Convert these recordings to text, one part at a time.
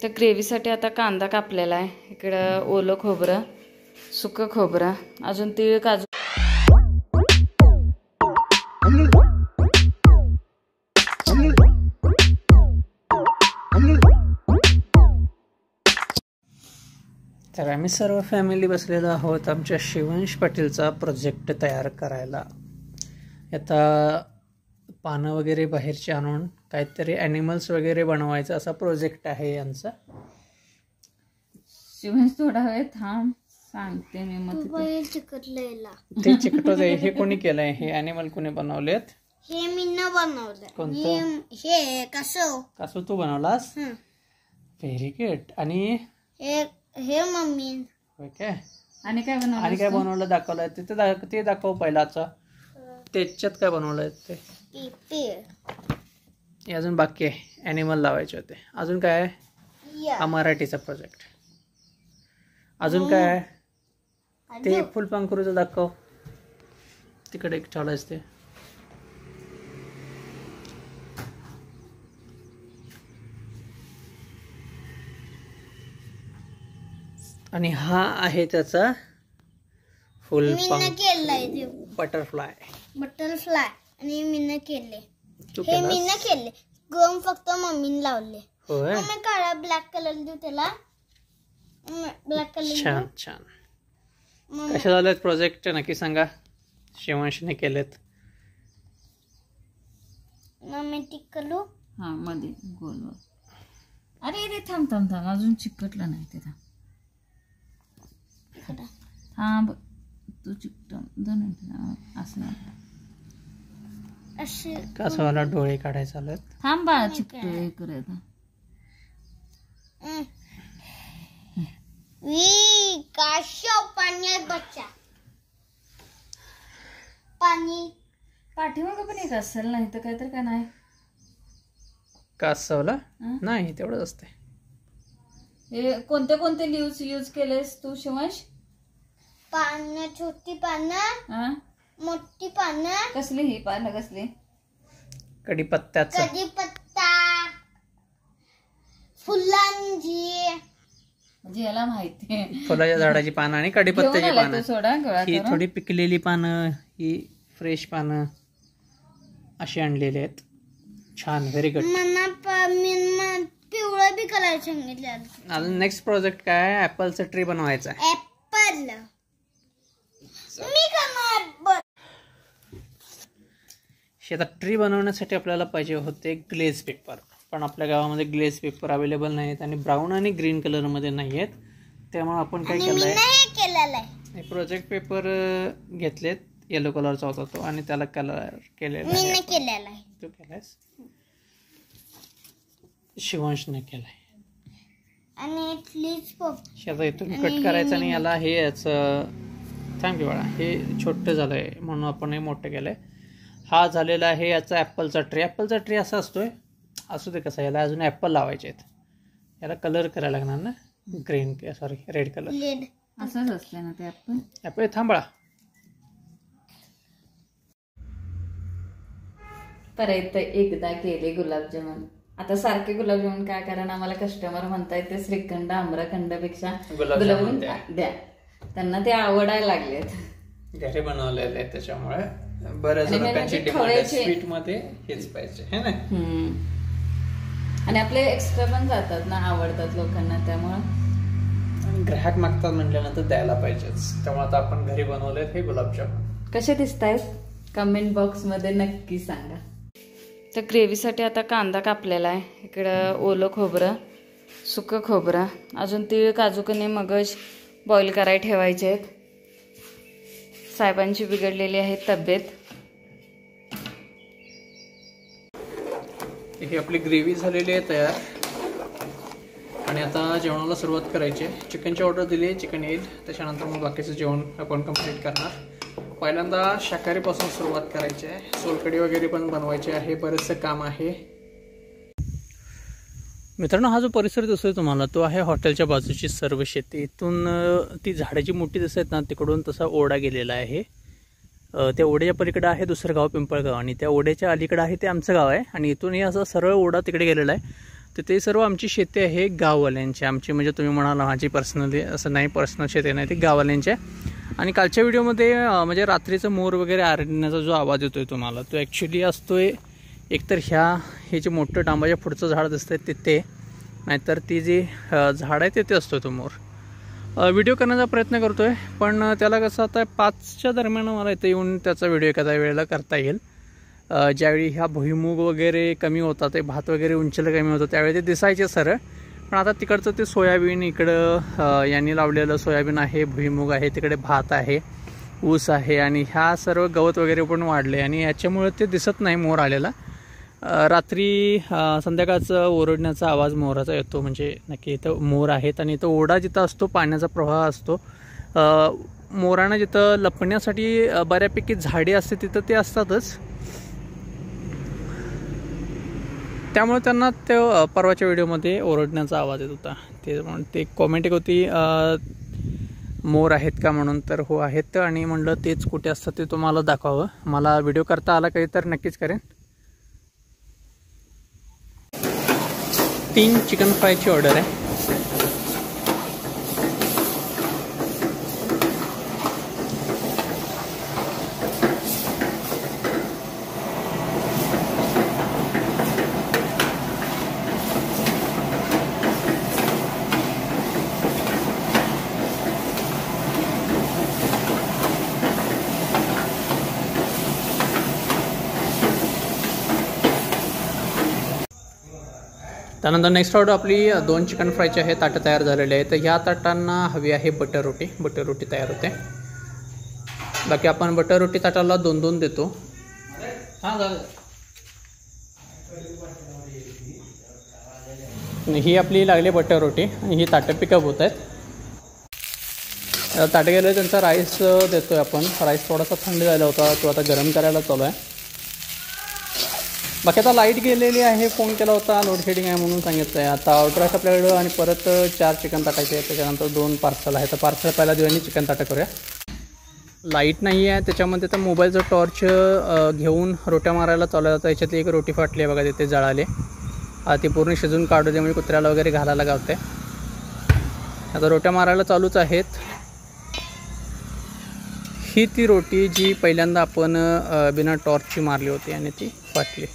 तर ग्रेव्हीसाठी आता कांदा कापलेला आहे, इकडं ओलं खोबरं, सुकं खोबरं, अजून तीळ, काजू. तर आम्ही सर्व फॅमिली बसलेलो आहोत आमच्या शिवंश पाटीलचा प्रोजेक्ट तयार करायला. आता पानं वगैरे बाहेरचे आणून काहीतरी ॲनिमल्स वगैरे बनवायचा असा प्रोजेक्ट आहे यांचा. शिवंश थोडा वेळ थांब, सांगते मी. मग ते चिकटवत आहे. हे कोणी केलंय? हे ॲनिमल कोणी बनवलेत? हे मी न बनवलं. कोणतं? हे कासव तू बनवलास? Very good. आणि हे मम्मी. ओके. आणि काय बनवलं दाखवलंय ते दाखव पहिलाचा. त्याच्यात काय बनवलंय ते अजून बाकी आहे. ॲनिमल लावायचे होते. अजून काय आहे? हा मराठीचा प्रोजेक्ट. अजून काय आहे? ते फुलपाखरूचं दाखव. तिकडे एक ठेवलंयस ते. आणि हा आहे त्याचा केलंय बटरफ्लाय. आणि मीनं केले. हे मीनं केले. गम फक्त मम्मीने लावले. होय. मम्मी काळा ब्लॅक कलर देऊ त्याला. Black colour. छान छान. कसे झालेत प्रोजेक्ट नक्की सांगा. शिवांशने केलेत. मम्मी टिक करू. हा मध्ये गोल. अरे रे थांब थांब थांब, अजून चिकटलं नाही ते. थांब तू चिकटून 2 मिनिट असं कासवाला डोळे काढायचे आलेत. थांब बाळा, चिकटू हे करायचं. कासव पाण्यात बच्चा. पाणी पाठीमागं पण एक असेल, नाही तर काहीतरी काय नाही. कासवला नाही तेवढंच असते. हे कोणते कोणते लिव्स यूज केलेस तू शिवांश? पानं, छोटी पानं, मोठी पानं. कसली ही पानं? कसली? कढीपत्त्याचं. कढीपत्ता, फुलांची. म्हणजे याला माहिती फुलाच्या झाडाची पानं आणि कढीपत्त्याची पानं. सोडा ही थोडी पिकलेली पानं, ही फ्रेश पानं अशी आणलेली आहेत. छान, व्हेरी गुड. पिवळं बी कलर सांगितलं. अजून नेक्स्ट प्रोजेक्ट काय आहे? ॲपलचं ट्री बनवायचा. ऍपल मी करणार. आता ट्री बनवण्यासाठी आपल्याला पाहिजे होते ग्लेज पेपर, पण आपल्या गावामध्ये ग्लेज पेपर अवेलेबल नाहीत आणि ब्राऊन आणि ग्रीन कलरमध्ये नाही आहेत. त्यामुळे आपण काय केलंय, हे प्रोजेक्ट पेपर घेतलेत. येलो कलरचा होता तो आणि त्याला कलर केलेला आहे. तू केलायस? शिवांशने केलाय. आणि आता इथून कट करायचं आणि याला हे थँक्यू बाळा, हे छोटं झालंय म्हणून आपण हे मोठं केलंय. हा झालेला आहे याचा ॲपलचा ट्री. ॲपलचा ट्री असा असतोय. असू दे कसा. याला अजून ॲपल लावायचे आहेत. याला कलर करायला लागणार ना, ग्रीन सॉरी रेड कलर. असंच असलं ना ते ॲपल. थांबळा. परत एकदा केले गुलाबजामुन. आता सारखे गुलाबजामुन काय, कारण आम्हाला कस्टमर म्हणतायत ते श्रीखंड आम्रखंडपेक्षा गुलाबजामुन द्या. त्यांना ते आवडायला लागलेत. घरी बनवलेले आहे त्याच्यामुळे बऱ्याच लोकांची डिमांड आहे स्वीट मध्ये हेच पाहिजे है ना. आणि आपले एक्स्ट्रा पण जातात ना, आवडतात लोकांना. त्यामुळं ग्राहक मागतात म्हटल्यानंतर द्यायला पाहिजेच. त्यामुळे आता आपण घरी बनवलेत हे गुलाबजामुन. कसे दिसतायत कमेंट बॉक्स मध्ये नक्की सांगा. तर ग्रेव्हीसाठी आता कांदा कापलेला आहे, इकडं ओलं खोबरं, सुकं खोबरं, अजून तीळ, काजू, कणी, मगज बॉईल करायला ठेवायचे आहेत. साहेबांची बिघडलेली आहे तब्येत. ही आपली ग्रेव्ही झालेली आहे तयार. आणि आता जेवणाला सुरुवात करायची आहे. चिकनची ऑर्डर दिली आहे, चिकन येईल. त्याच्यानंतर मग बाकीचं जेवण आपण कंप्लीट करणार. पहिल्यांदा शाकाहारीपासून सुरुवात करायची आहे. सोलकढी वगैरे पण बनवायची आहे. बरेचसं काम आहे. मित्रांनो, हा जो परिसर दिसतोय तुम्हाला तो आहे हॉटेलच्या बाजूची सर्व शेती. इथून ती झाडाची मोठी दिसत आहेत ना, तिकडून तसा ओढा गेलेला आहे. त्या ओढ्याच्या पलीकडे आहे दुसरं गाव पिंपळगाव आणि त्या ओढ्याच्या अलीकडे आहे ते आमचं गाव आहे. आणि इथूनही असं सरळ ओढा तिकडे गेलेला आहे. तर ते सर्व आमची शेती आहे गाववाल्यांची. आमची म्हणजे तुम्ही म्हणाला माझी पर्सनली असं नाही, पर्सनल शेती नाही, ते गाववाल्यांच्या. आणि कालच्या व्हिडिओमध्ये म्हणजे रात्रीचं मोर वगैरे आरडण्याचा जो आवाज येतोय तुम्हाला, तो ॲक्च्युली असतोय एकतर हे जे मोठं डांबाच्या पुढचं झाड दिसतंय तिथे, नाहीतर ती जी झाड आहे तिथे असतो तो मोर. व्हिडिओ करण्याचा प्रयत्न करतोय, पण त्याला कसं आता 5च्या दरम्यान मला इथं येऊन त्याचा व्हिडिओ एखाद्या वेळेला करता येईल. ज्यावेळी ह्या भुईमूग वगैरे कमी होता, ते भात वगैरे उंचीला कमी होतं, त्यावेळी ते दिसायचे सरळ. पण आता तिकडचं ते सोयाबीन, इकडं यांनी लावलेलं सोयाबीन आहे, भुईमूग आहे, तिकडे भात आहे, ऊस आहे, आणि ह्या सर्व गवत वगैरे पण वाढले आणि याच्यामुळे ते दिसत नाही मोर आलेला. रात्री संध्याकाळचं ओरडण्याचा आवाज मोराचा येतो, म्हणजे नक्की इथं मोर आहेत. आणि इथं ओढा जिथं असतो, पाण्याचा प्रवाह असतो, मोरांना जिथं लपण्यासाठी बऱ्यापैकी झाडे असते तिथं ते असतातच. त्यामुळे त्यांना ते परवाच्या व्हिडिओमध्ये ओरडण्याचा आवाज येत होता. ते कॉमेंट एक होती मोर आहेत का म्हणून, तर हो आहेत. आणि म्हणलं तेच कुठे असतं ते तुम्हाला दाखवावं. मला व्हिडिओ करता आला काही तर नक्कीच करेन. 3 चिकन फ्रायची ऑर्डर आहे. त्यानंतर नेक्स्ट ऑर्डर आपली 2 चिकन फ्रायची आहे. ताटं तयार झालेले आहे. तर ह्या ताटांना हवी आहे बटर रोटी. बटर रोटी तयार होते. बाकी आपण बटर रोटी ताटाला 2-2 देतो. हां झालं. ही आपली लागली बटर रोटी आणि ही ताटं पिकअप होत आहेत. ताटं गेलं त्यांचा राईस देतोय आपण. राईस थोडासा थंड झाला होता, तो आता गरम करायला चालू आहे. बाकी आता लाईट गेलेली आहे. फोन केला होता, लोडशेडिंग आहे म्हणून सांगितलं आहे. आता ऑर्डर आहे आपल्याकडं आणि परत 4 चिकन ताटायचे आहे. त्याच्यानंतर 2 पार्सल आहे. तर पार्सल पहिला देऊ आणि चिकन ताटं करूया. लाईट नाही आहे, त्याच्यामध्ये तर मोबाईलचं टॉर्च घेऊन रोट्या मारायला चालू आहे. याच्यातली एक रोटी फाटली आहे बघा, तिथे जळाले. ती पूर्ण शिजून काढू दे म्हणजे कुत्र्याला वगैरे घालायला गावते. आता रोट्या मारायला चालूच आहेत. ही ती रोटी जी पहिल्यांदा आपण बिना टॉर्चची मारली होती आणि ती फाटली.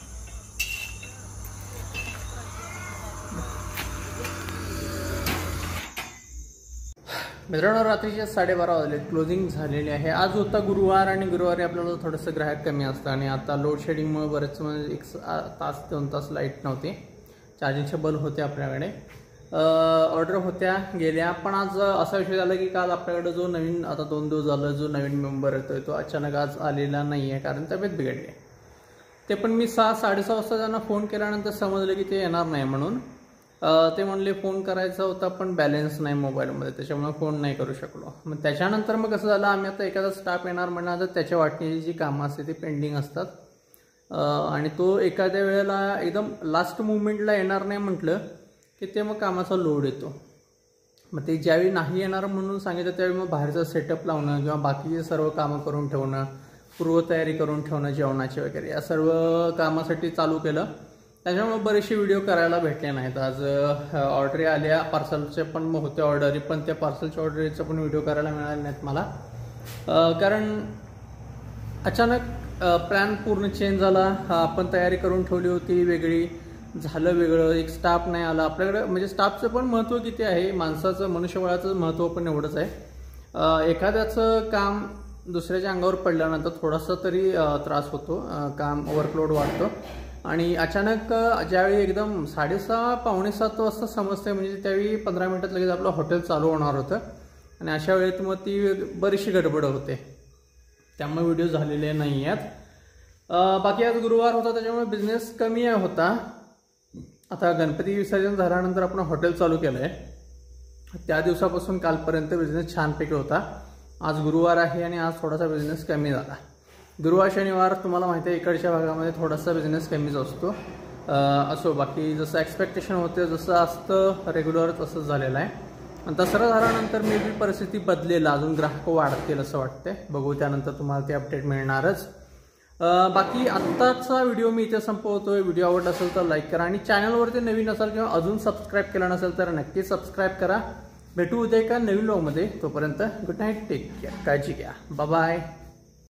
मित्रांनो, रात्रीचे 12:30 वाजले, क्लोजिंग झालेली आहे. आज होता गुरुवार आणि गुरुवारी आपल्याला थोडंसं ग्राहक कमी असतं आणि आता लोड शेडिंगमुळे बरेच म्हणजे 1 तास 2 तास लाईट नव्हती. चार्जिंगचे बल्ब होते आपल्याकडे. ऑर्डर होत्या गेल्या. पण आज असा विषय झाला की काल आपल्याकडे जो नवीन, आता 2 दिवस झालं, जो नवीन मेंबर येतोय तो अचानक आज आलेला नाही आहे, कारण तब्येत बिघडली आहे. ते पण मी 6-6:30 वाजता त्यांना फोन केल्यानंतर समजलं की ते येणार नाही म्हणून. ते म्हणले फोन करायचा होता पण बॅलन्स नाही मोबाईलमध्ये, त्याच्यामुळे फोन नाही करू शकलो. मग त्याच्यानंतर मग कसं झालं, आम्ही आता एखादा स्टाफ येणार म्हणणार तर त्याच्या वाटणीची जी कामं असते ती पेंडिंग असतात आणि तो एखाद्या वेळेला एकदम लास्ट मुवमेंटला येणार नाही म्हटलं की ते मग कामाचा लोड येतो. मग ते ज्यावेळी नाही येणार म्हणून सांगितलं त्यावेळी मग बाहेरचं सेटअप लावणं किंवा बाकीचे सर्व कामं करून ठेवणं, पूर्वतयारी करून ठेवणं जेवणाची वगैरे, या सर्व कामासाठी चालू केलं. त्याच्यामुळे बरेचसे व्हिडिओ करायला भेटले नाहीत. आज ऑर्डरी आल्या पार्सलचे पण मग होत्या ऑर्डरी, पण त्या पार्सलच्या ऑर्डरीचं पण व्हिडिओ करायला मिळाले नाहीत मला, कारण अचानक प्लॅन पूर्ण चेंज झाला. आपण तयारी करून ठेवली होती वेगळी, झालं वेगळं. एक स्टाफ नाही आला आपल्याकडे. म्हणजे स्टाफचं पण महत्त्व किती आहे, माणसाचं मनुष्यबळाचं महत्त्व पण एवढंच आहे. एखाद्याचं काम दुसऱ्याच्या अंगावर पडल्यानंतर थोडासा तरी त्रास होतो, काम वर्कलोड वाढतो. आणि अचानक ज्यावेळी एकदम 6:30 पावणे 7 वाजता समजते, म्हणजे त्यावेळी 15 मिनिटात लगेच आपलं हॉटेल चालू होणार होतं आणि अशा वेळेत मग ती बरीचशी गडबड होते. त्यामुळे व्हिडिओ झालेले नाही आहेत. बाकी आज गुरुवार होता त्याच्यामुळे बिझनेस कमी होता. आता गणपती विसर्जन झाल्यानंतर आपण हॉटेल चालू केलं आहे. त्या दिवसापासून कालपर्यंत बिझनेस छानपैकी होता. आज गुरुवार आहे आणि आज थोडासा बिझनेस कमी झाला. गुरुवार शनिवार तुम्हाला माहिती आहे इकडच्या भागामध्ये थोडासा बिझनेस कमीच असतो. असो, बाकी जसं एक्सपेक्टेशन होते जसं असतं रेग्युलर तसंच झालेलं आहे. आणि दसरा झाल्यानंतर मे बी परिस्थिती बदलेल, अजून ग्राहक वाढतील असं वाटते. बघू, त्यानंतर तुम्हाला ते अपडेट मिळणारच. बाकी आत्ताचा व्हिडिओ मी इथे संपवतोय. व्हिडिओ आवडला असेल तर लाईक करा आणि चॅनलवरती नवीन असाल किंवा अजून सबस्क्राईब केलं नसेल तर नक्की सबस्क्राईब करा. भेटू उद्या एका नवीन व्लॉगमध्ये. तोपर्यंत गुड नाईट, टेक केअर, काळजी घ्या, बाय बाय.